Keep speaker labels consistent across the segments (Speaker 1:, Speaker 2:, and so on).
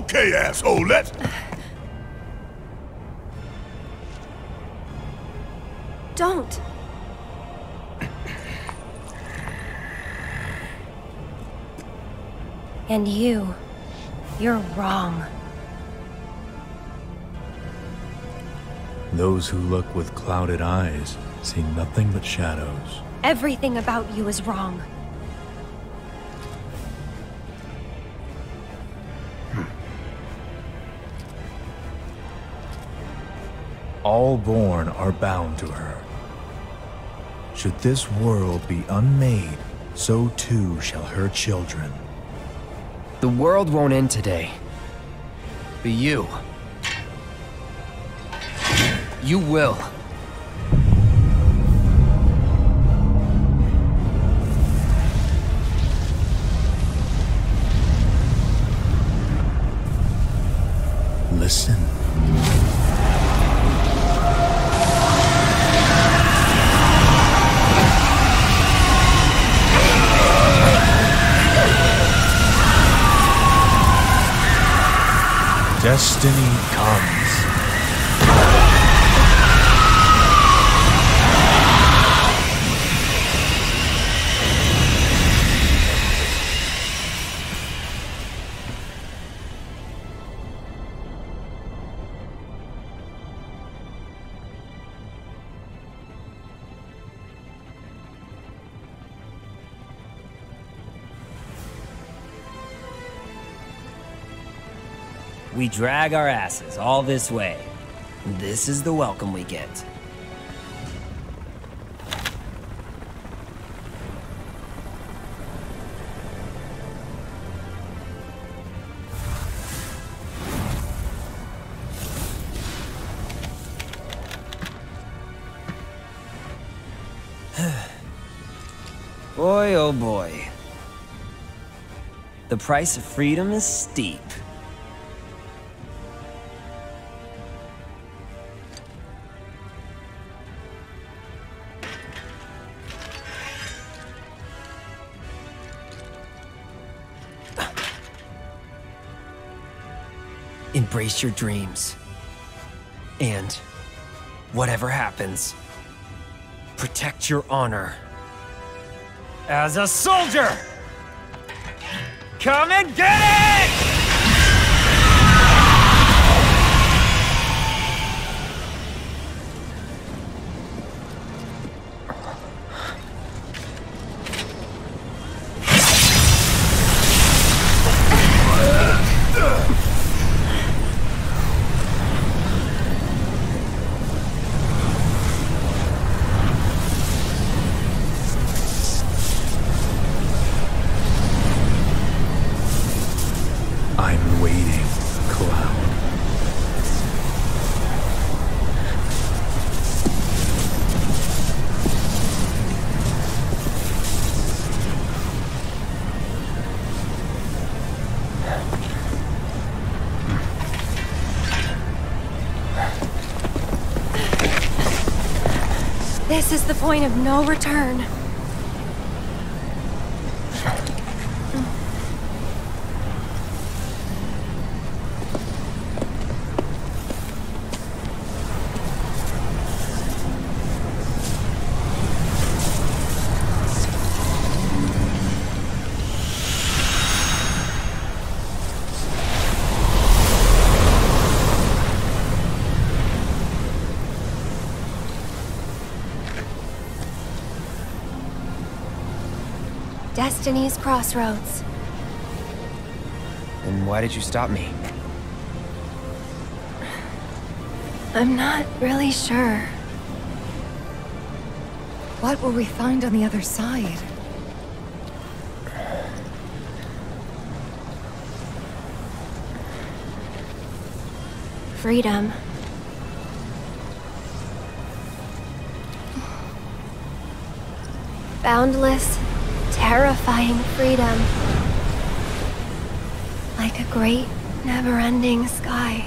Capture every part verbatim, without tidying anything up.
Speaker 1: Okay, asshole, let's...
Speaker 2: Don't. And you, you're wrong.
Speaker 3: Those who look with clouded eyes see nothing but shadows.
Speaker 2: Everything about you is wrong.
Speaker 3: All born are bound to her. Should this world be unmade, so too shall her children.
Speaker 4: The world won't end today. But you... You will.
Speaker 3: Listen. Destiny comes.
Speaker 5: We drag our asses all this way. This is the welcome we get. Boy, oh boy. The price of freedom is steep. Embrace your dreams. And, whatever happens, protect your honor. As a soldier! Come and get it!
Speaker 2: This is the point of no return. Destiny's crossroads.
Speaker 4: Then why did you stop me?
Speaker 2: I'm not really sure.
Speaker 6: What will we find on the other side?
Speaker 2: Freedom. Boundless, terrifying freedom. Like a great, never-ending sky.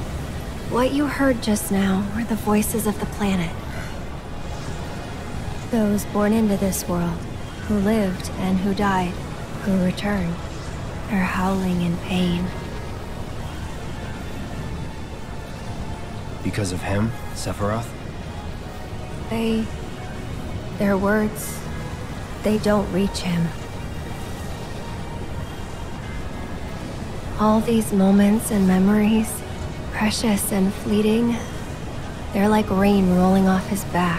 Speaker 2: What you heard just now were the voices of the planet. Those born into this world, who lived and who died, who returned, are howling in pain.
Speaker 4: Because of him, Sephiroth?
Speaker 2: They... their words, they don't reach him. All these moments and memories, precious and fleeting, they're like rain rolling off his back.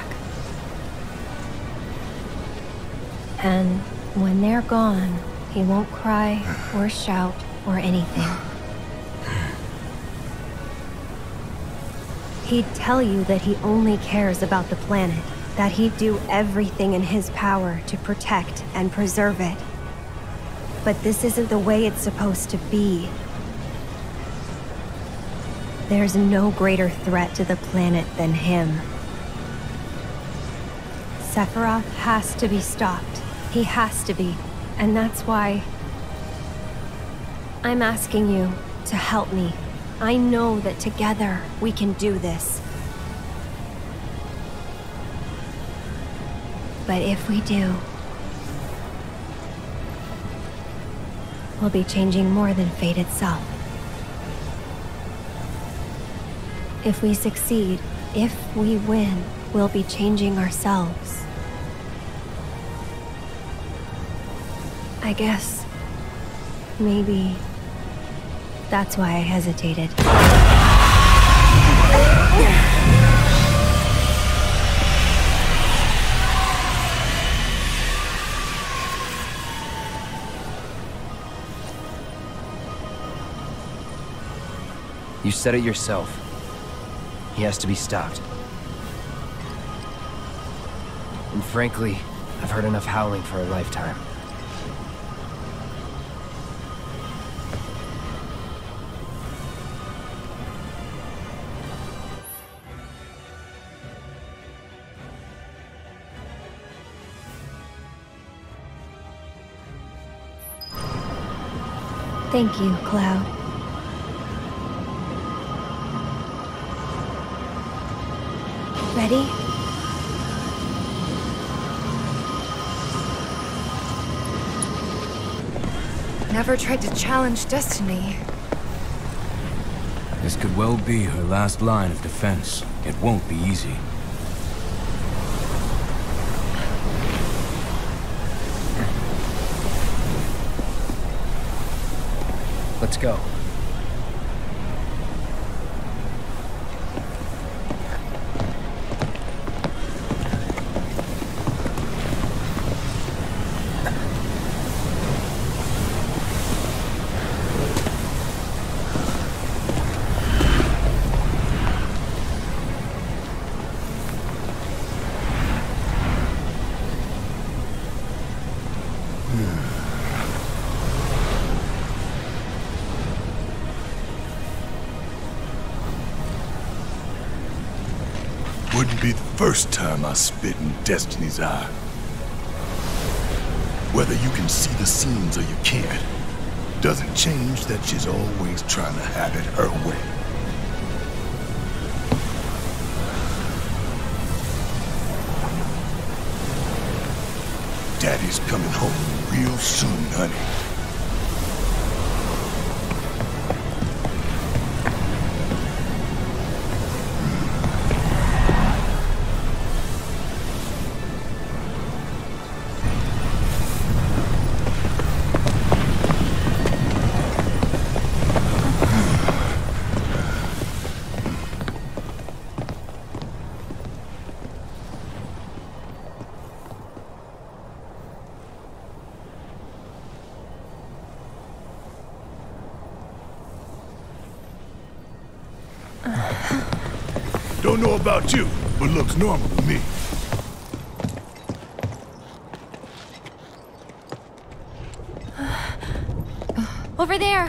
Speaker 2: And when they're gone, he won't cry or shout or anything. He'd tell you that he only cares about the planet, that he'd do everything in his power to protect and preserve it. But this isn't the way it's supposed to be. There's no greater threat to the planet than him. Sephiroth has to be stopped. He has to be. And that's why I'm asking you to help me. I know that together we can do this. But if we do, we'll be changing more than fate itself. If we succeed, if we win, we'll be changing ourselves. I guess maybe that's why I hesitated.
Speaker 4: You said it yourself. He has to be stopped. And frankly, I've heard enough howling for a lifetime.
Speaker 2: Thank you, Cloud. Ready?
Speaker 6: Never tried to challenge destiny.
Speaker 1: This could well be her last line of defense. It won't be easy.
Speaker 4: Let's go.
Speaker 7: Wouldn't be the first time I spit in Destiny's eye. Whether you can see the seams or you can't, doesn't change that she's always trying to have it her way. Daddy's coming home real soon, honey. Don't know about you, but looks normal to me.
Speaker 2: Over there!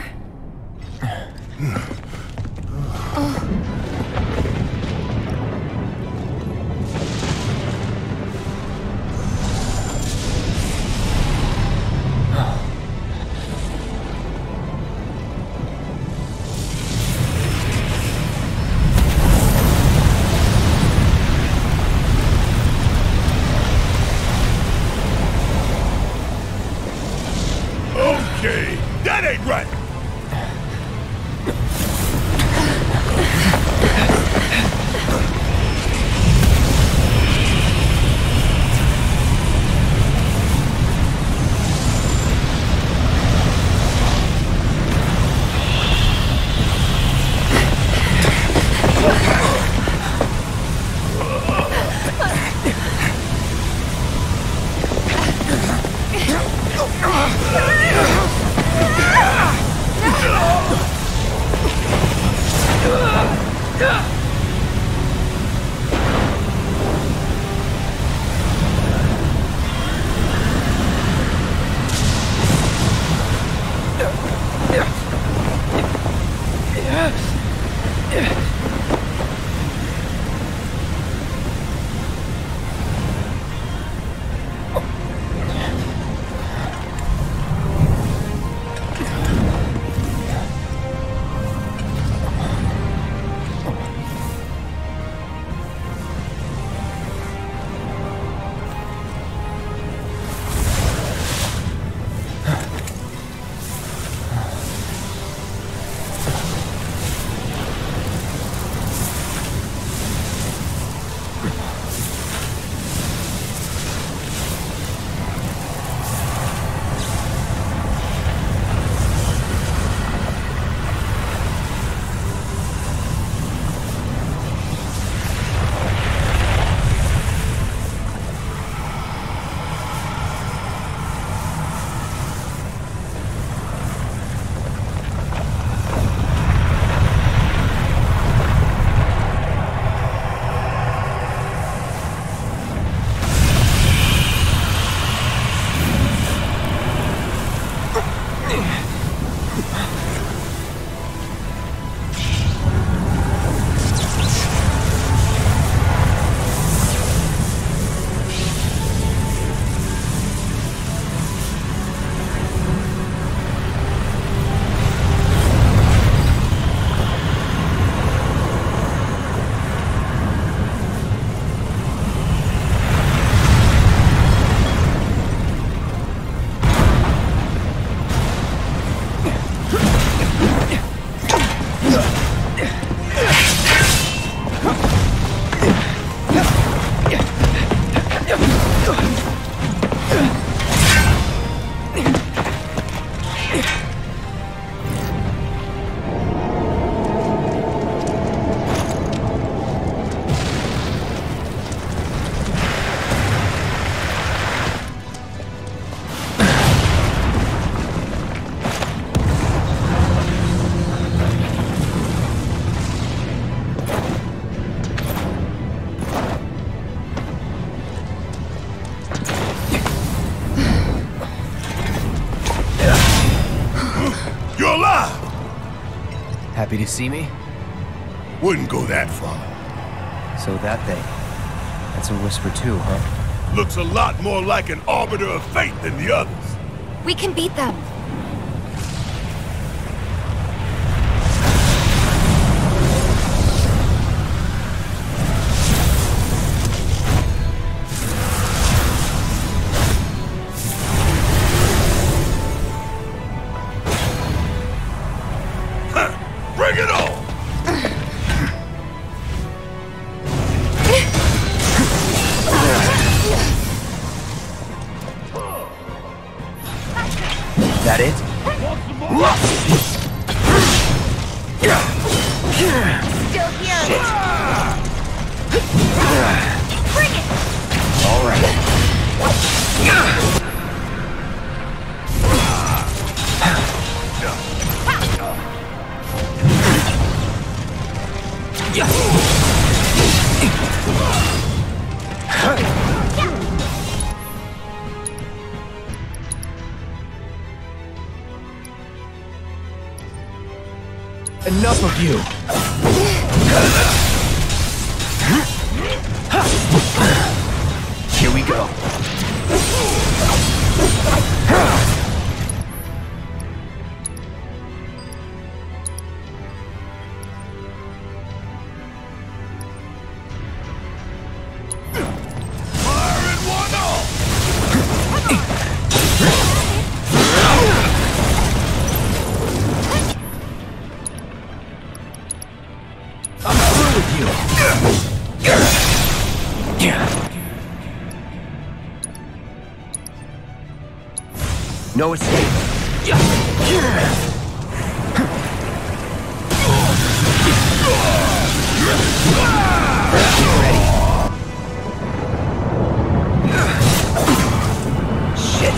Speaker 4: Happy to see me?
Speaker 7: Wouldn't go that far.
Speaker 4: So that thing, that's a whisper too, huh?
Speaker 7: Looks a lot more like an arbiter of fate than the others.
Speaker 6: We can beat them.
Speaker 4: That it?
Speaker 6: Still here.
Speaker 4: Shit.
Speaker 6: Bring it.
Speaker 4: All right. Enough of you! Here we go. No escape. Ready. Shit.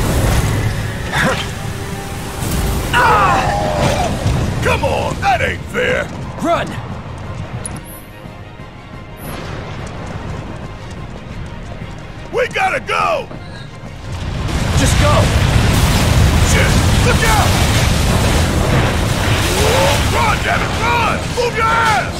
Speaker 7: Come on, that ain't fair. fair.
Speaker 4: Run!
Speaker 7: We gotta go!
Speaker 4: Just go!
Speaker 7: Shit! Look out! Oh, run, damn it, run! Move your ass!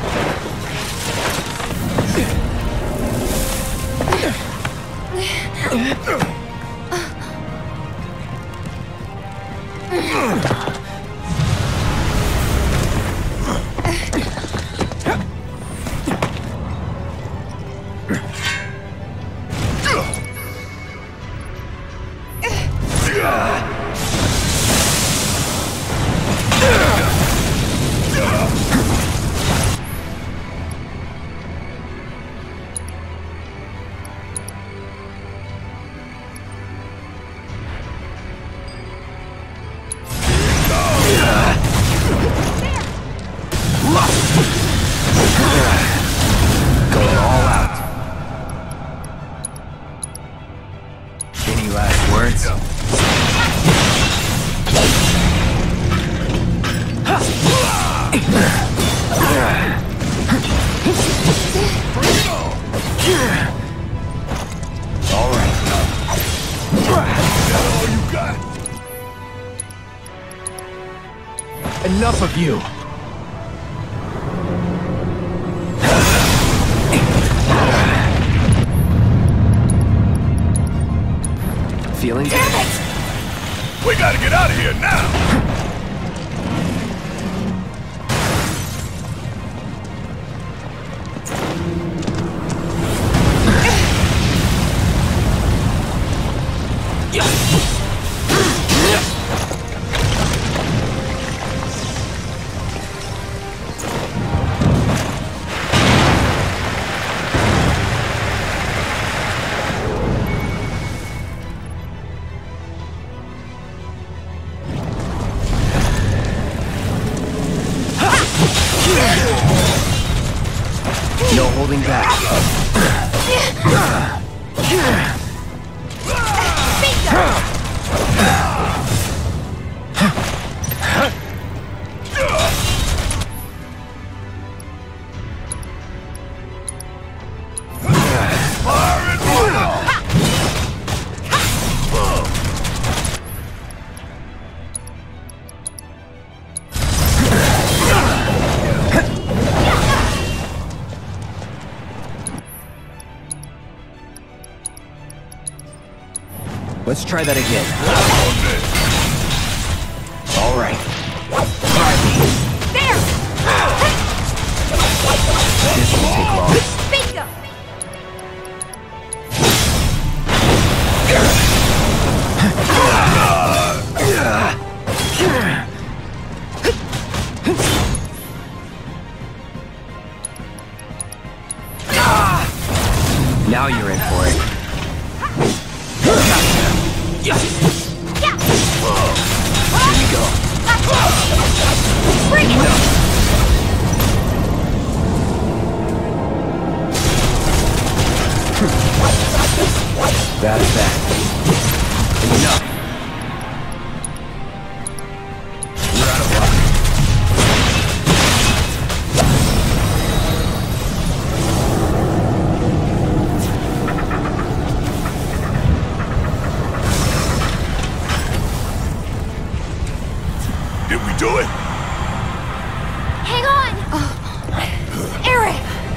Speaker 4: Going all out. Any last words? All right.
Speaker 7: That's all you got?
Speaker 4: Enough of you. Feeling
Speaker 6: Damn it!
Speaker 7: We gotta get out of here now!
Speaker 4: no holding back. Let's try that again. All right.
Speaker 6: There!
Speaker 4: This won't take long.
Speaker 6: Bingo!
Speaker 4: Now you're in for it.
Speaker 6: Yeah!
Speaker 4: Here you go.
Speaker 6: Bring it!
Speaker 4: That's that. Enough. We're out of luck.
Speaker 7: Did we do it?
Speaker 6: Hang on! Eric!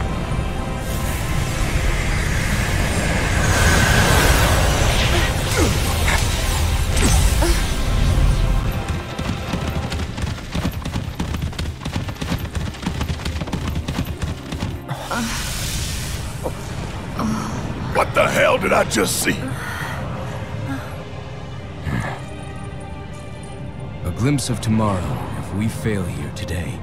Speaker 7: What the hell did I just see?
Speaker 1: A glimpse of tomorrow if we fail here today.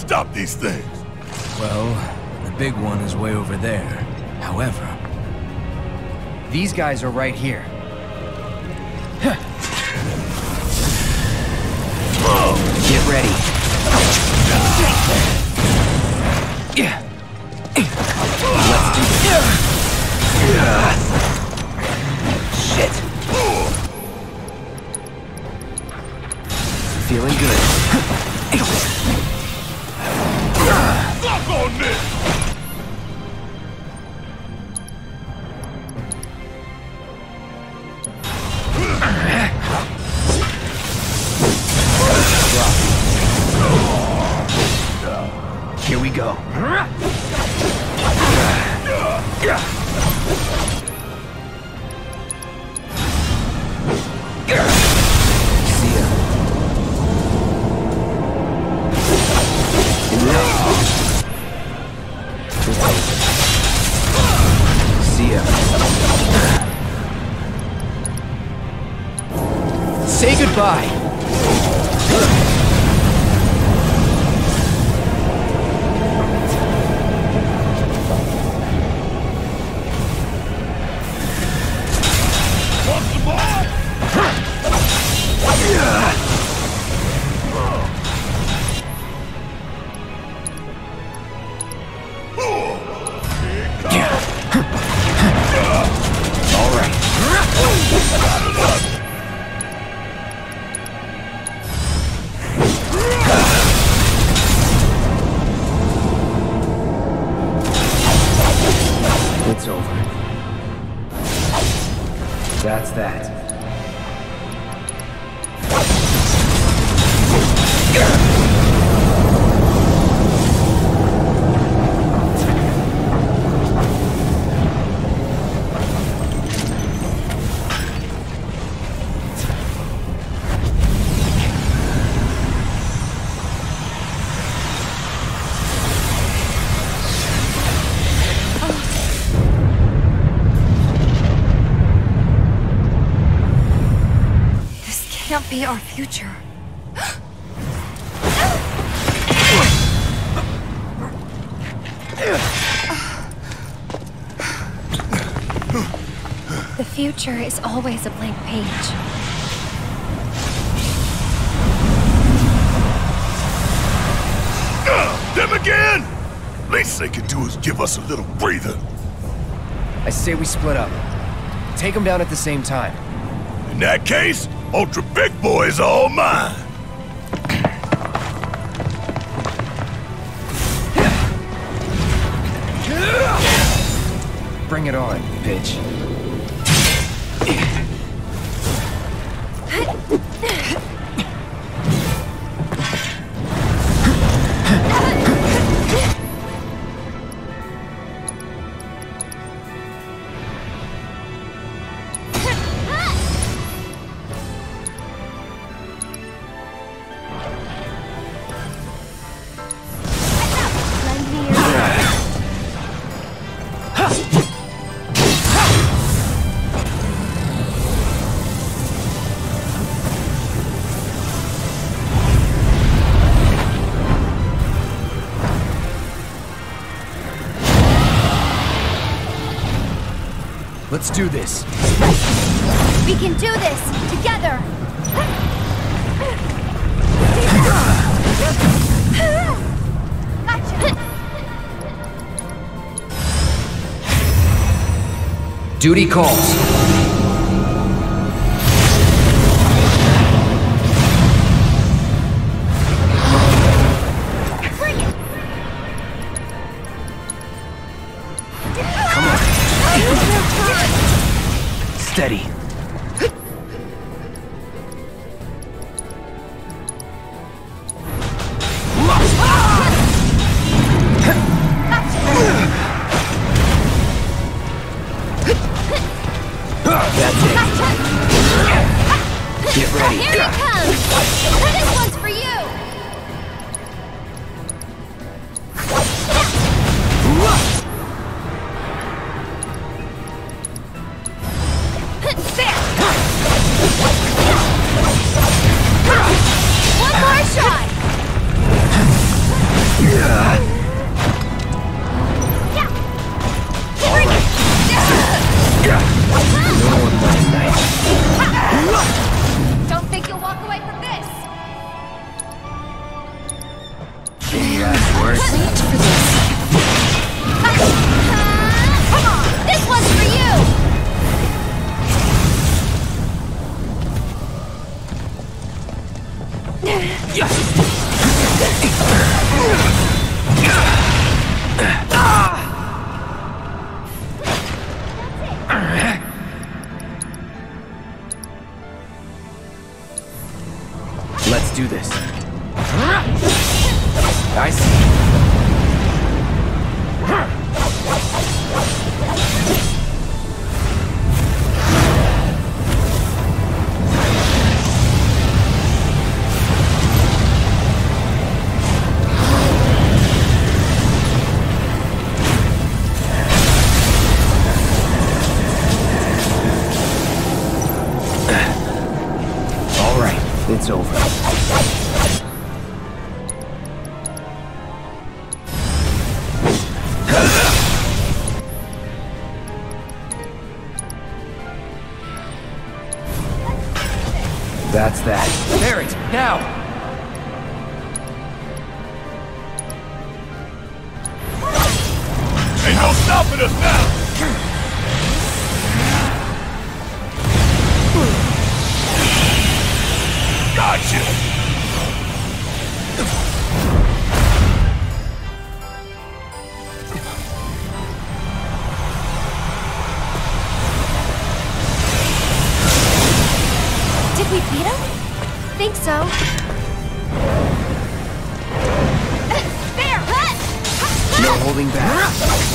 Speaker 7: stop these things?
Speaker 1: Well, the big one is way over there. However...
Speaker 4: These guys are right here. Get ready. Yeah. Let's do this. Shit. Feeling good.
Speaker 7: Fuck on this!
Speaker 4: Here we go. See ya. See ya. Say goodbye. It's over. That's that.
Speaker 6: Can't be our future.
Speaker 2: The future is always a blank page.
Speaker 7: Uh, them again? Least they can do is give us a little breather.
Speaker 4: I say we split up. Take them down at the same time.
Speaker 7: In that case, Ultra Big Boy is all mine.
Speaker 4: Bring it on, bitch. Let's do this.
Speaker 6: We can do this together. Gotcha.
Speaker 4: Duty calls. Steady. That's it. Get ready.
Speaker 6: Here it comes. This one's for you. trained for this. Come on! This one's for you!
Speaker 4: Let's do this. I see. All right, it's over. That's that. Barrett, now!
Speaker 7: Ain't no stopping us now! Gotcha!
Speaker 6: Did we beat him? Think so. There!
Speaker 4: No holding back.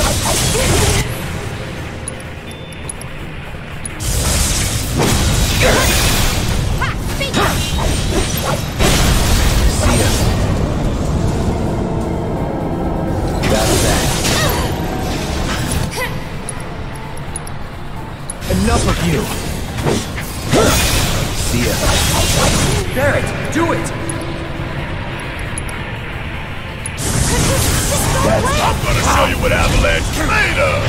Speaker 4: See ya. That's that. Enough of you. See ya. Barrett, do it! That's
Speaker 7: I'm gonna show you what Avalanche is made of!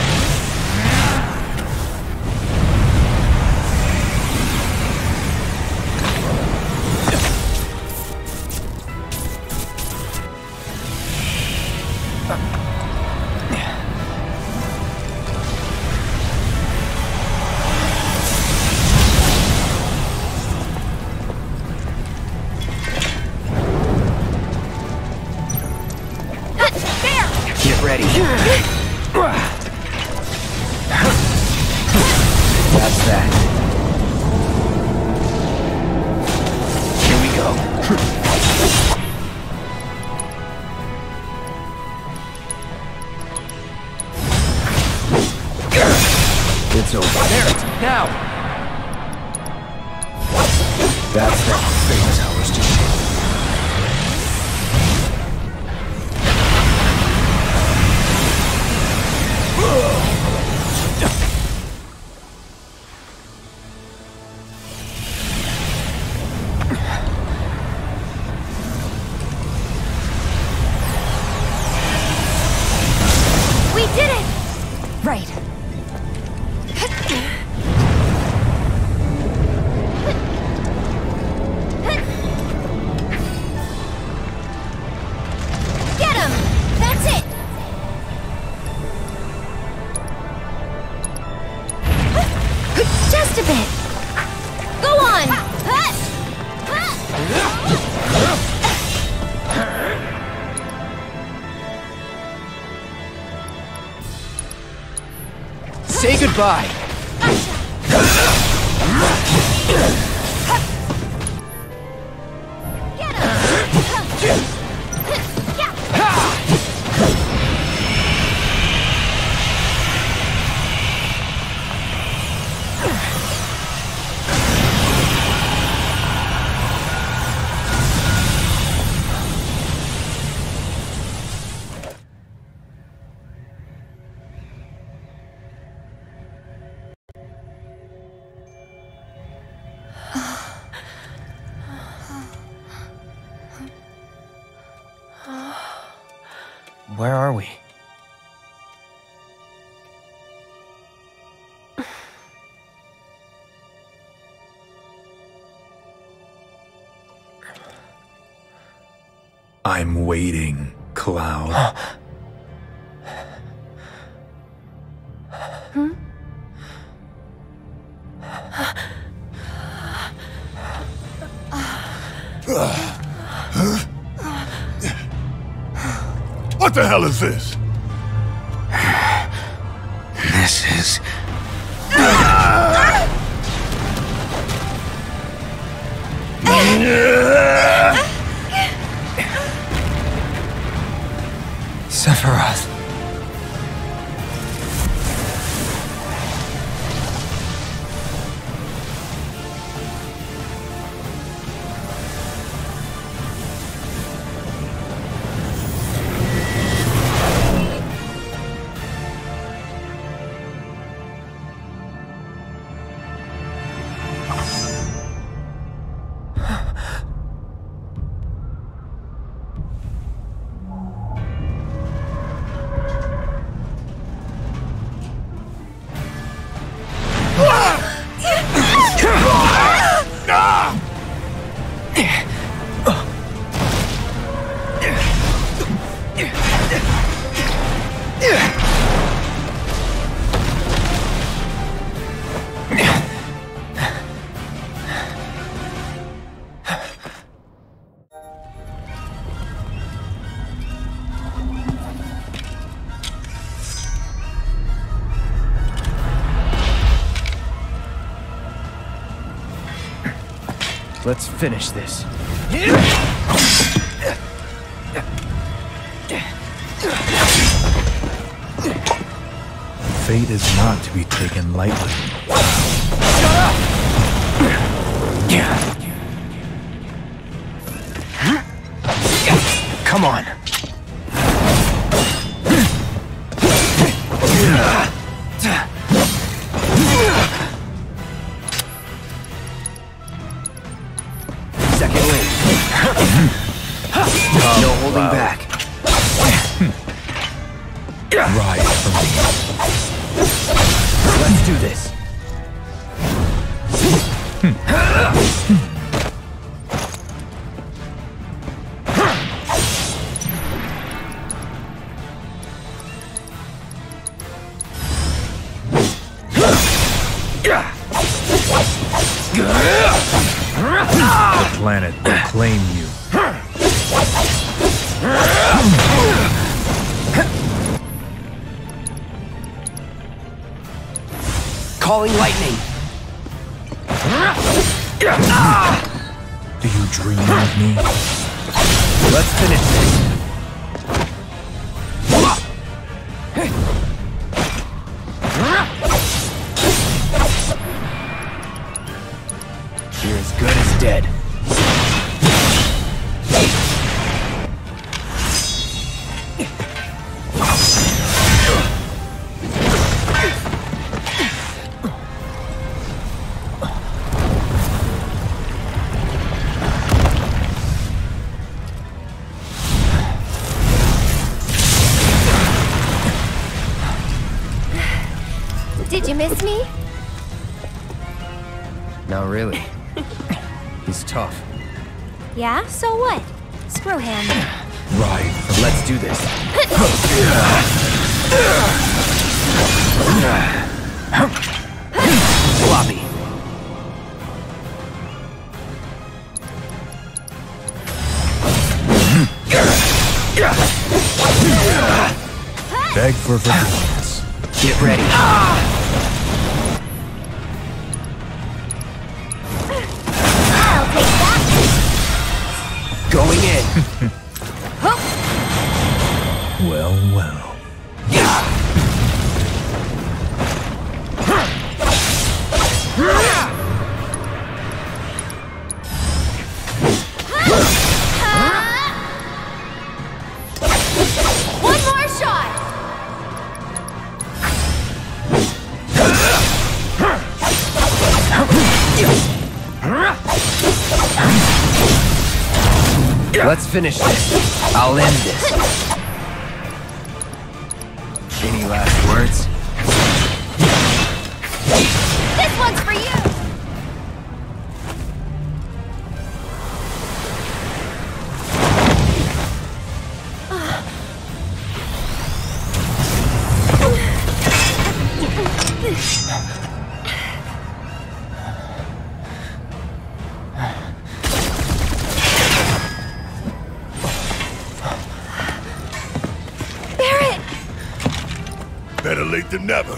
Speaker 4: Get ready. That's that. Here we go. It's over. There, now! That's that. Famous hours to shit.
Speaker 6: We did it! Right. Get him! That's it! Just a bit. Go on!
Speaker 4: Say goodbye.
Speaker 6: Get him!
Speaker 4: Where are we?
Speaker 3: I'm waiting, Cloud.
Speaker 2: Hmm?
Speaker 7: What the hell is this?
Speaker 1: This is... Sephiroth.
Speaker 4: Let's finish this.
Speaker 3: Fate is not to be taken lightly.
Speaker 4: Come on. Second wave. No holding back.
Speaker 3: Ride for me.
Speaker 4: Let's do this.
Speaker 3: The planet will claim you.
Speaker 4: Calling lightning.
Speaker 3: Do you dream of me?
Speaker 4: Let's finish this. You're as good as dead.
Speaker 6: Did you miss me?
Speaker 4: Not really. He's tough.
Speaker 6: Yeah, so what? Screw him.
Speaker 3: Ride for
Speaker 4: Let's do this. Floppy.
Speaker 3: Beg for forgiveness.
Speaker 4: Get ready.
Speaker 6: I'll take that.
Speaker 4: Going in.
Speaker 3: Well, well.
Speaker 6: One more shot.
Speaker 4: Let's finish this. I'll end this. Any last words?
Speaker 6: This one's for you.
Speaker 7: Better late than never.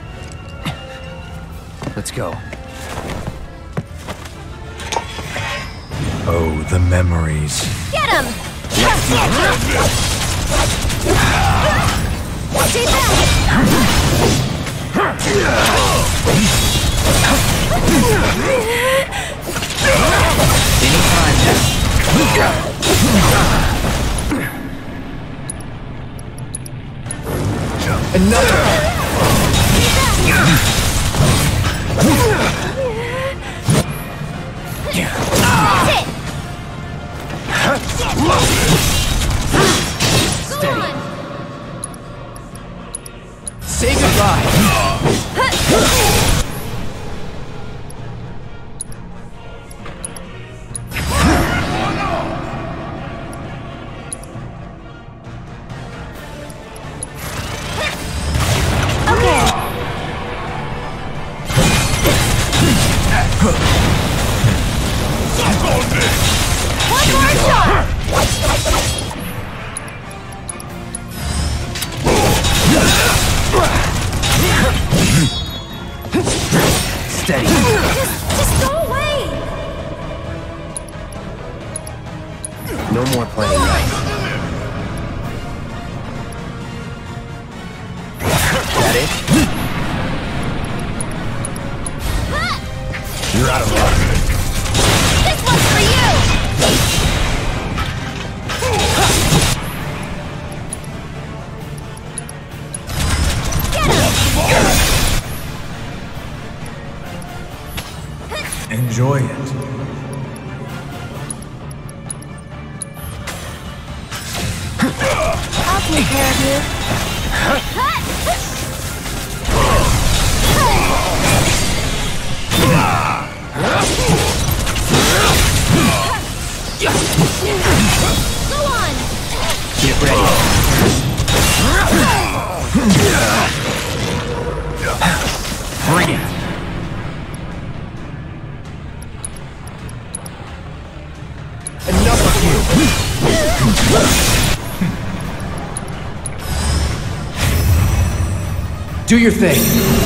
Speaker 4: Let's go.
Speaker 3: Oh, the memories.
Speaker 6: Get him! Stay
Speaker 4: Another! Steady. Say goodbye. Steady.
Speaker 6: Just, just go away!
Speaker 4: No more playing nice. That it?
Speaker 7: You're out of luck.
Speaker 6: This one's for you!
Speaker 3: Enjoy it.
Speaker 6: I'll take care of you. Go on!
Speaker 4: Get ready. Bring it. Enough of you! Do your thing!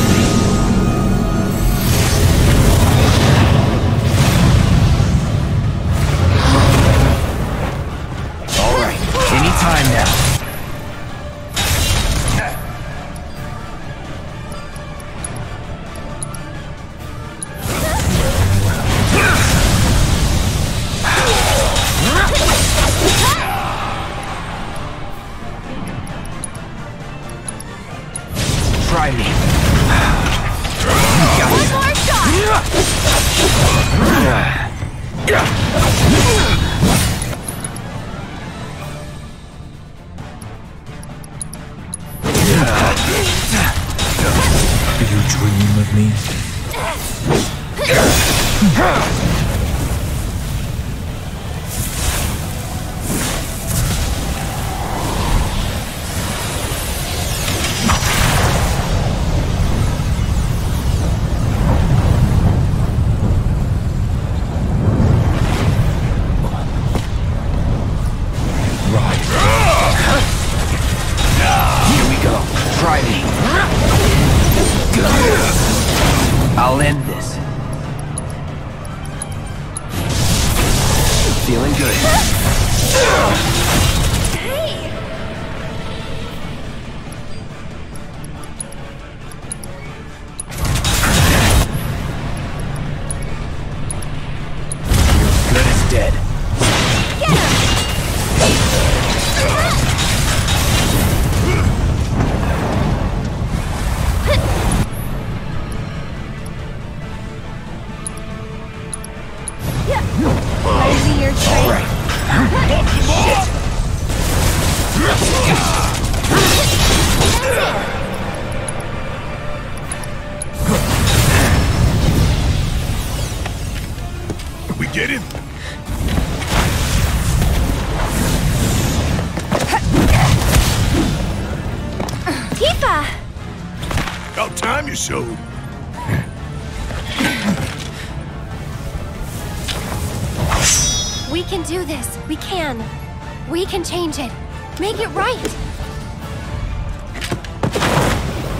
Speaker 4: Alright, anytime now. Try me.
Speaker 6: One more shot!
Speaker 3: Do you dream of me?
Speaker 4: Here we go. Try me. I'll end this. Feeling good.
Speaker 6: Hey!
Speaker 4: You're good as dead.
Speaker 6: Get him! Raising your train.
Speaker 4: All right.
Speaker 7: We get him?
Speaker 6: Tifa!
Speaker 7: About time you showed.
Speaker 6: We can do this. We can. We can change it. Make it right.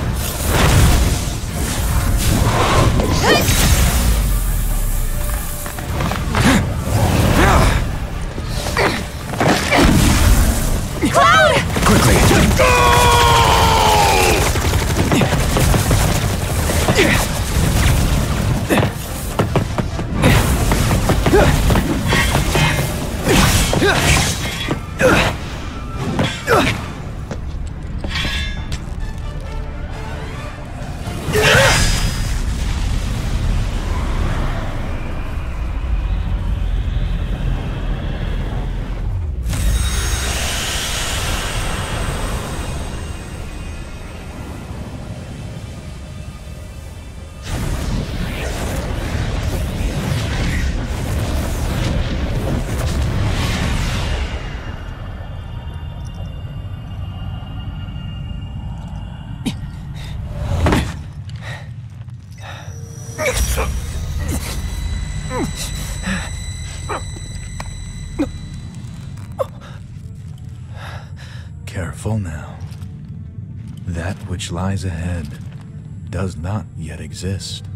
Speaker 3: That which lies ahead does not yet exist.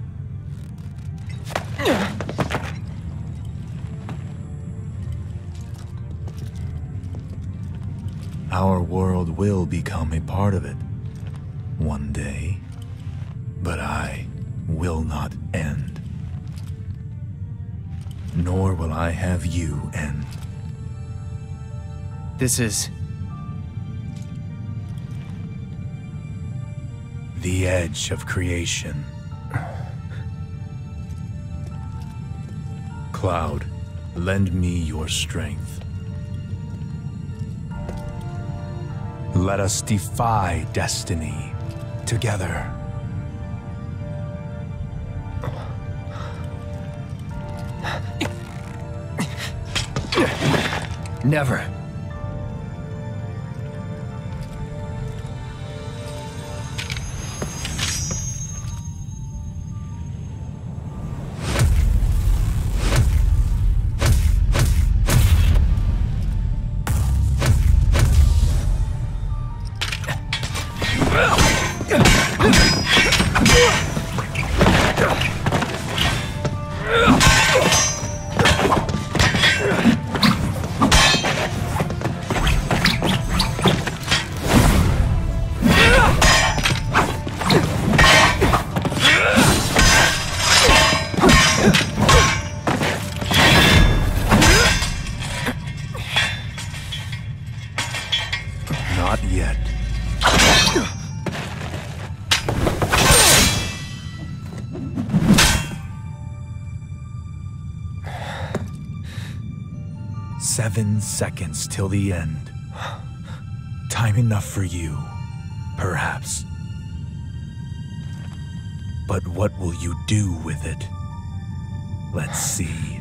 Speaker 3: Our world will become a part of it one day, but I will not end. Nor will I have you end.
Speaker 4: This is...
Speaker 3: the edge of creation. Cloud, lend me your strength. Let us defy destiny together.
Speaker 4: Never.
Speaker 3: Not yet. Seven seconds till the end. Time enough for you, perhaps. But what will you do with it? Let's see.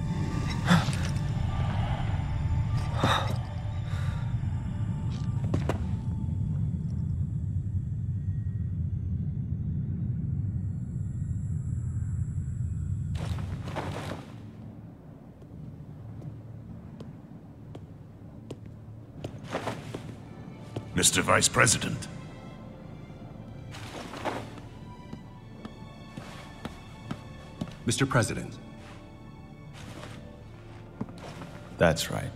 Speaker 7: Mister Vice President.
Speaker 8: Mister President.
Speaker 9: That's right.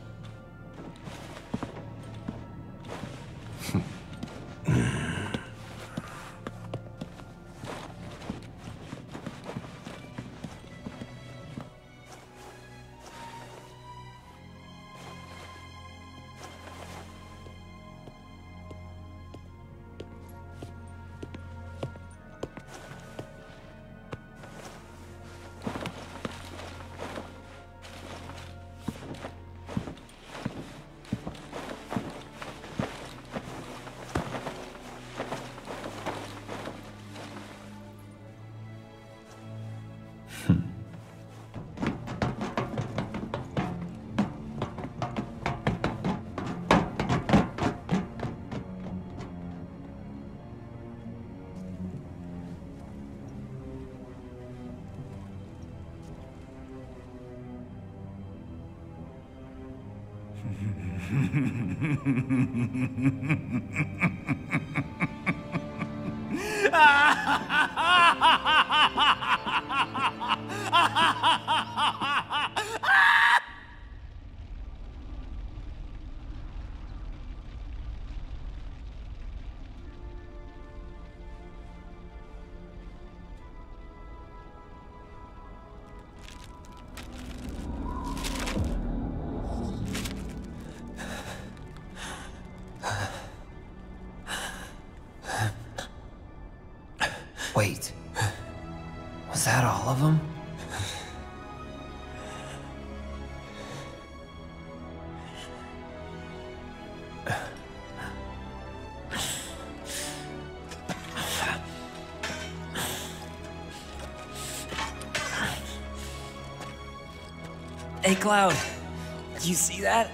Speaker 4: Wait. Was that all of them?
Speaker 5: Hey, Cloud. You see that?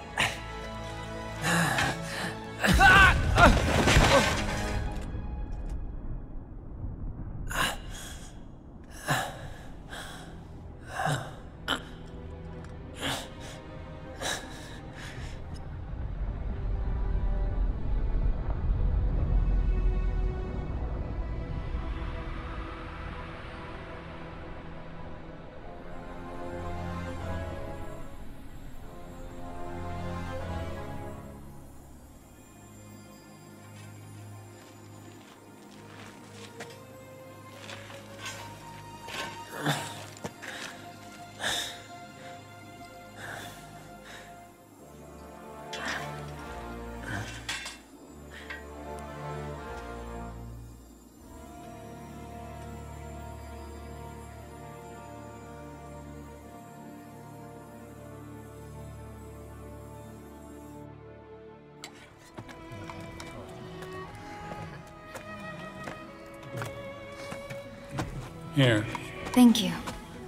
Speaker 10: Here.
Speaker 6: Thank you.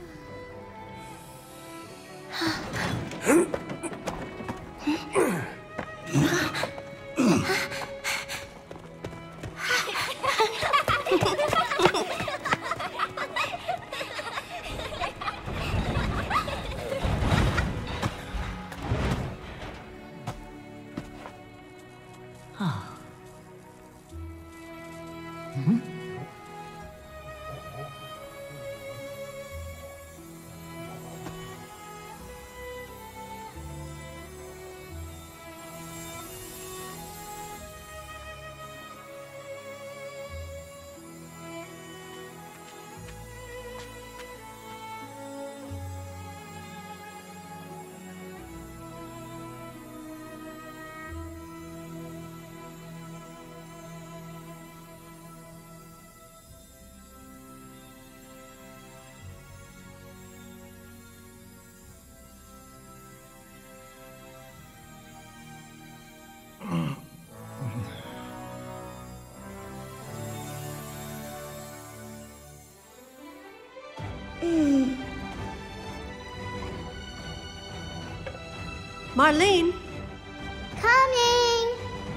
Speaker 11: Marlene?
Speaker 12: Coming!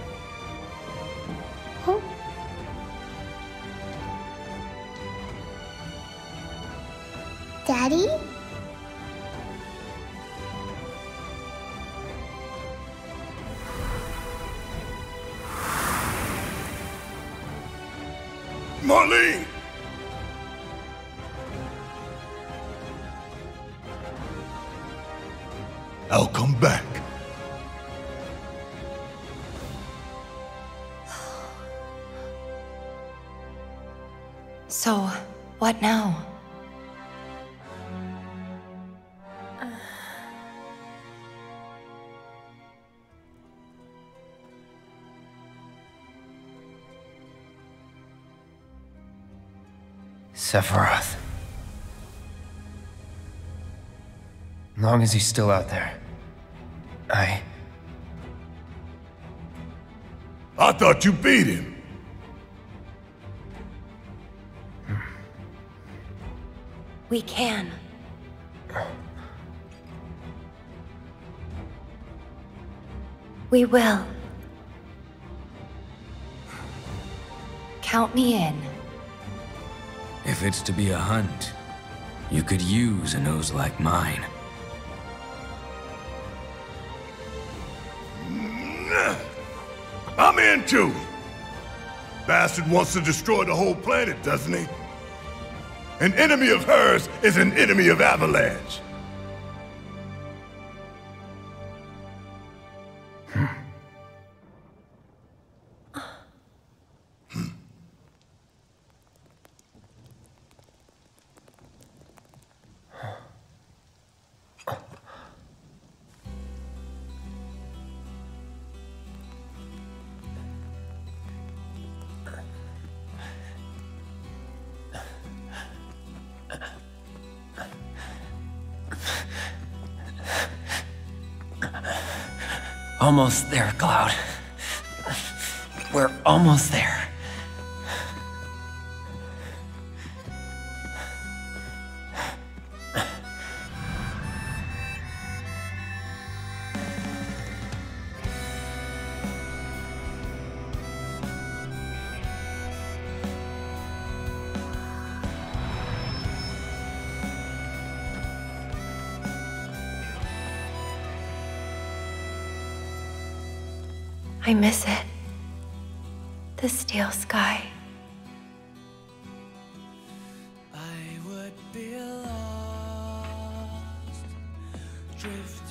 Speaker 12: Oh. Daddy?
Speaker 7: Marlene! I'll come back.
Speaker 6: So, what now?
Speaker 4: Sephiroth. As long as he's still out there, I...
Speaker 7: I thought you beat him.
Speaker 6: We can. We will. Count me in.
Speaker 1: If it's to be a hunt, you could use a nose like mine.
Speaker 7: I'm in too. Bastard wants to destroy the whole planet, doesn't he? An enemy of hers is an enemy of Avalanche.
Speaker 4: Almost there, Cloud. We're almost there.
Speaker 6: I miss it. The steel sky.
Speaker 13: I would be lost, drifting.